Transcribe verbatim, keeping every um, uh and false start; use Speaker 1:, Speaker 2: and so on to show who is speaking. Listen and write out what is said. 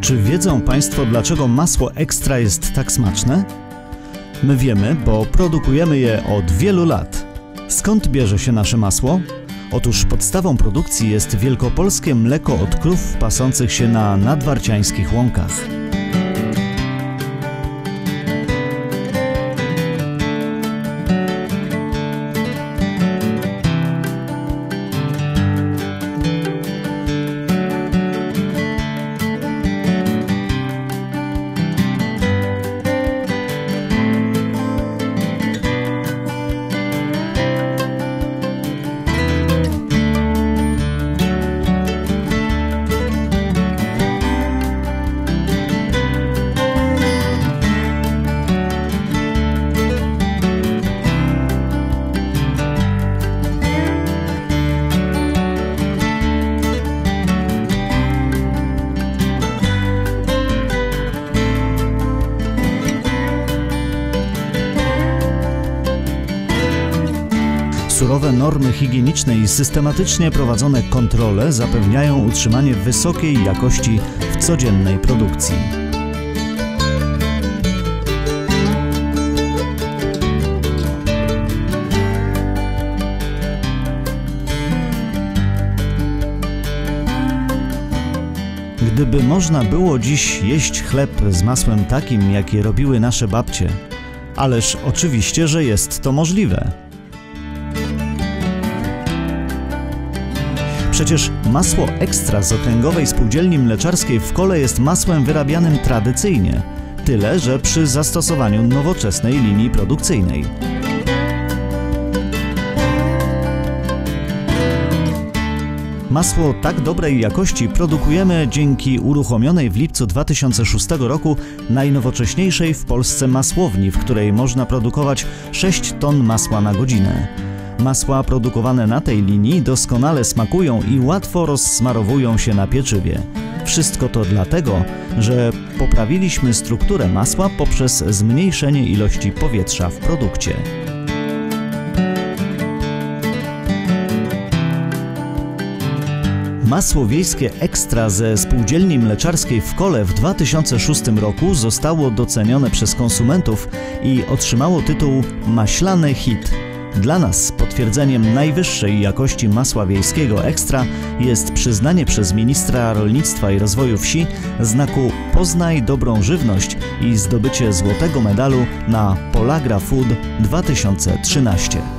Speaker 1: Czy wiedzą Państwo, dlaczego masło ekstra jest tak smaczne? My wiemy, bo produkujemy je od wielu lat. Skąd bierze się nasze masło? Otóż podstawą produkcji jest wielkopolskie mleko od krów pasących się na nadwarciańskich łąkach. Surowe normy higieniczne i systematycznie prowadzone kontrole zapewniają utrzymanie wysokiej jakości w codziennej produkcji. Gdyby można było dziś jeść chleb z masłem takim, jakie robiły nasze babcie, ależ oczywiście, że jest to możliwe. Przecież masło ekstra z Okręgowej Spółdzielni Mleczarskiej w Kole jest masłem wyrabianym tradycyjnie, tyle że przy zastosowaniu nowoczesnej linii produkcyjnej. Masło tak dobrej jakości produkujemy dzięki uruchomionej w lipcu dwa tysiące szóstego roku najnowocześniejszej w Polsce masłowni, w której można produkować sześć ton masła na godzinę. Masła produkowane na tej linii doskonale smakują i łatwo rozsmarowują się na pieczywie. Wszystko to dlatego, że poprawiliśmy strukturę masła poprzez zmniejszenie ilości powietrza w produkcie. Masło wiejskie ekstra ze Spółdzielni Mleczarskiej w Kole w dwa tysiące szóstym roku zostało docenione przez konsumentów i otrzymało tytuł Maślany Hit. Dla nas potwierdzeniem najwyższej jakości masła wiejskiego ekstra jest przyznanie przez ministra rolnictwa i rozwoju wsi znaku Poznaj dobrą żywność i zdobycie złotego medalu na Polagra Food dwa tysiące trzynaście.